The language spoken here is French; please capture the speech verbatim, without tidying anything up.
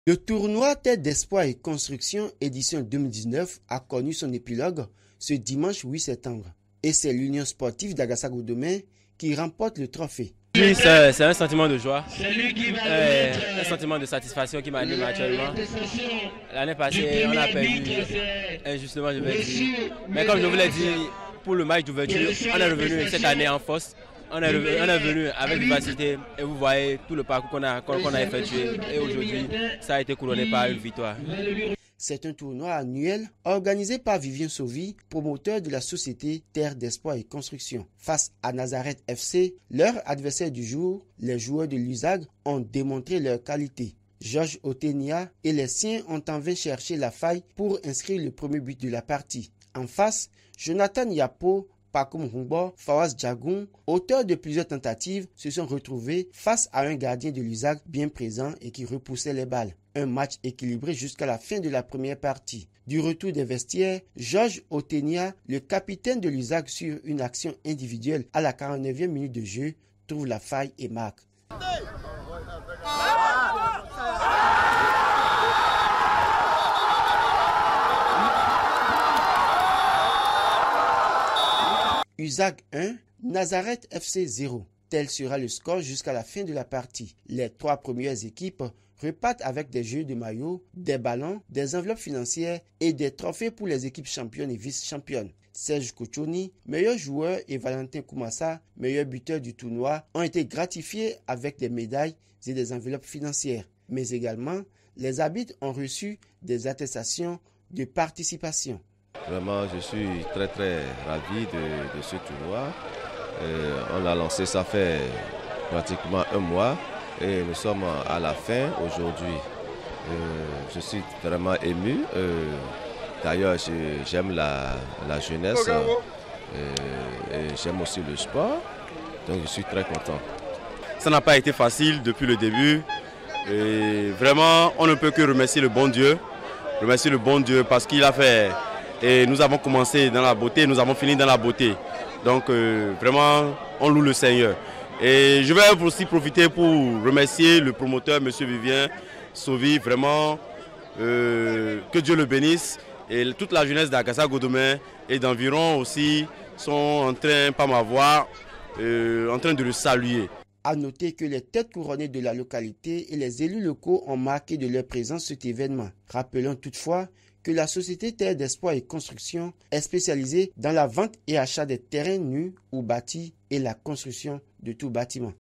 Le tournoi Terre d'Espoir et Construction édition deux mille dix-neuf a connu son épilogue ce dimanche huit septembre. Et c'est l'Union sportive d'Agasagodomè qui remporte le trophée. Oui, c'est un sentiment de joie, euh, un sentiment de satisfaction qui m'anime actuellement. L'année passée, on a perdu injustement, je vais dire. Mais comme je vous l'ai dit, pour le match d'ouverture, on est revenu cette année en force. On est, revenu, on est venu avec vivacité et vous voyez tout le parcours qu'on a, qu'on a effectué. Et aujourd'hui, ça a été couronné par une victoire. C'est un tournoi annuel organisé par Vivien Sauvy, promoteur de la société Terre d'Espoir et Construction. Face à Nazareth F C, leur adversaire du jour, les joueurs de l'U S A G ont démontré leur qualité. Georges Otenia et les siens ont en vain cherché la faille pour inscrire le premier but de la partie. En face, Jonathan Yapo, Pakoum Humbo, Fawaz Djagoun, auteurs de plusieurs tentatives, se sont retrouvés face à un gardien de l'U S A G bien présent et qui repoussait les balles. Un match équilibré jusqu'à la fin de la première partie. Du retour des vestiaires, Georges Otenia, le capitaine de l'U S A G sur une action individuelle à la quarante-neuvième minute de jeu, trouve la faille et marque. U S A G un, Nazareth F C zéro. Tel sera le score jusqu'à la fin de la partie. Les trois premières équipes repartent avec des jeux de maillots, des ballons, des enveloppes financières et des trophées pour les équipes championnes et vice-championnes. Serge Kochoni, meilleur joueur, et Valentin Koumassa, meilleur buteur du tournoi, ont été gratifiés avec des médailles et des enveloppes financières. Mais également, les arbitres ont reçu des attestations de participation. Vraiment, je suis très très ravi de, de ce tournoi. Euh, on a lancé ça fait pratiquement un mois et nous sommes à la fin aujourd'hui. Euh, je suis vraiment ému. Euh, D'ailleurs, j'aime la, la jeunesse euh, et j'aime aussi le sport. Donc je suis très content. Ça n'a pas été facile depuis le début. Et vraiment, on ne peut que remercier le bon Dieu. Remercier le bon Dieu parce qu'il a fait... Et nous avons commencé dans la beauté, nous avons fini dans la beauté. Donc euh, vraiment, on loue le Seigneur. Et je vais aussi profiter pour remercier le promoteur, M. Vivien Sauvy. Vraiment, euh, que Dieu le bénisse. Et toute la jeunesse d'Agasagodomè et d'environ aussi sont en train, pas m'avoir, euh, en train de le saluer. À noter que les têtes couronnées de la localité et les élus locaux ont marqué de leur présence cet événement. Rappelons toutefois que la société Terre d'Espoir et Construction est spécialisée dans la vente et achat des terrains nus ou bâtis et la construction de tout bâtiment.